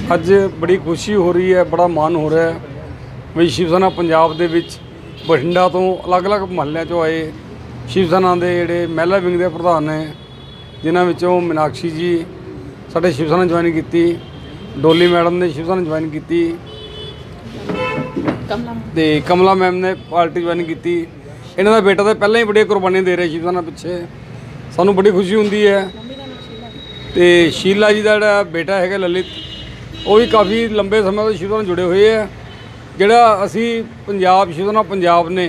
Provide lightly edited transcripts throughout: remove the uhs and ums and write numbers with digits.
ਅੱਜ बड़ी खुशी हो रही है, बड़ा मान हो रहा है भी शिव सेना पंजाब दे विच बठिंडा तो अलग अलग महल्लों चों आए शिव सेना के जिहड़े महिला विंग के प्रधान ने, जिन्हां विचों मीनाक्षी जी साडे शिव सेना ज्वाइन की, डोली मैडम ने शिव सेना ज्वाइन की, ते कमला मैम ने पार्टी ज्वाइन की। इन्हां दा बेटा तो पहले ही बड़ी कुर्बानी दे रहे शिव सेना पिछे, सानूं बड़ी खुशी हुंदी है। तो शीला जी का जिहड़ा बेटा है ललित, वो भी काफ़ी लंबे समय तो शिव सेना जुड़े हुए है। जिहड़ा असी पंजाब शिव सेना पंजाब ने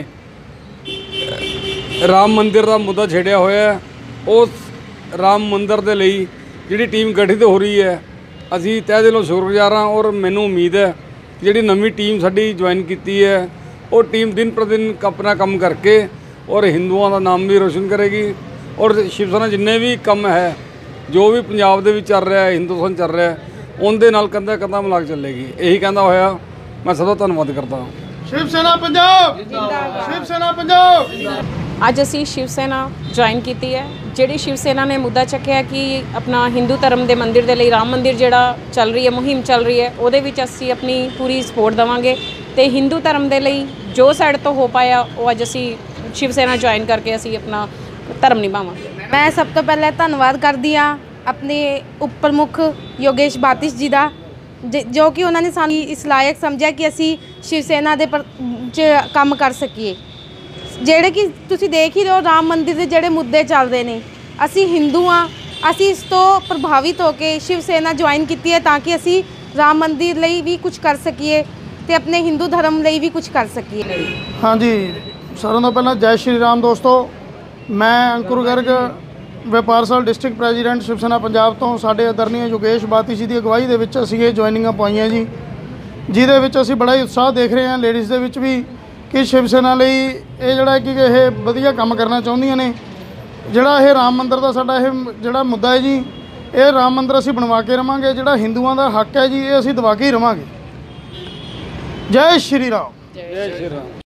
राम मंदिर का मुद्दा छेड़िया होया है, उस राम मंदिर के लिए जिहड़ी टीम गठित हो रही है, असी तहे दिलों शुक्रगुजार हाँ। और मैनूं उम्मीद है कि जिहड़ी नवीं टीम साडी ज्वाइन की है, वो टीम दिन प्रतिदिन अपना काम करके और हिंदुओं का नाम भी रोशन करेगी। और शिव सेना जिन्ने भी काम है जो भी पंजाब दे विच चल रहा है, हिंदुस्तान चल रहा है, उनके नाल कंधा कंधा मिला के चलेगी। यही कहता होया मैं सबका धन्यवाद करता हूँ। शिव सेना पंजाब, शिव सेना पंजाब। अज असी शिव सेना ज्वाइन की है। जिहड़ी शिव सेना ने मुद्दा चक्या कि अपना हिंदू धर्म के मंदिर के लिए राम मंदिर जिहड़ा चल रही है, मुहिम चल रही है, उहदे विच असी अपनी पूरी सपोर्ट देवांगे। तो हिंदू धर्म के लिए जो साइड तो हो पाया वो अज असी शिव सेना ज्वाइन करके असी अपना धर्म निभावांगे। मैं सब तो पहले धन्यवाद करदी हाँ अपने उप प्रमुख योगेश बातिश जी का, जो कि उन्होंने सानू इस लायक समझा कि असी शिव सेना दे काम कर सकीए। जेड़े कि तुसी देख ही रहे हो राम मंदिर के जेड़े मुद्दे चल रहे हैं, असी हिंदू हाँ, असी इस तो प्रभावित होकर शिव सेना ज्वाइन की है ताकि असी राम मंदिर लिए भी कुछ कर सकीए ते अपने हिंदू धर्म लिए भी कुछ कर सकीए। हाँ जी, सारों तो पहला जय श्री राम दोस्तों। मैं अंकुर गर्ग व्यापार सेल डिस्ट्रिक्ट प्रेजिडेंट शिव सेना पंजाब तो साढ़े आदरणीय योगेश बातिश जी की अगवाई दे विच असीं ये ज्वाइनिंगां पाईआं जी, जिहदे विच असीं बड़ा ही उत्साह देख रहे हैं लेडीज़ दे विच भी कि शिव सेना लई ये जिहड़ा कि ये वधिया काम करना चाहुंदियां ने। जिहड़ा ये राम मंदिर का साडा ये जिहड़ा मुद्दा है जी, ये राम मंदिर असीं बनवा के रवांगे, जिहड़ा हिंदुआं दा हक है जी ये असीं दवा के ही रवांगे। जय श्री राम। जय श्री राम।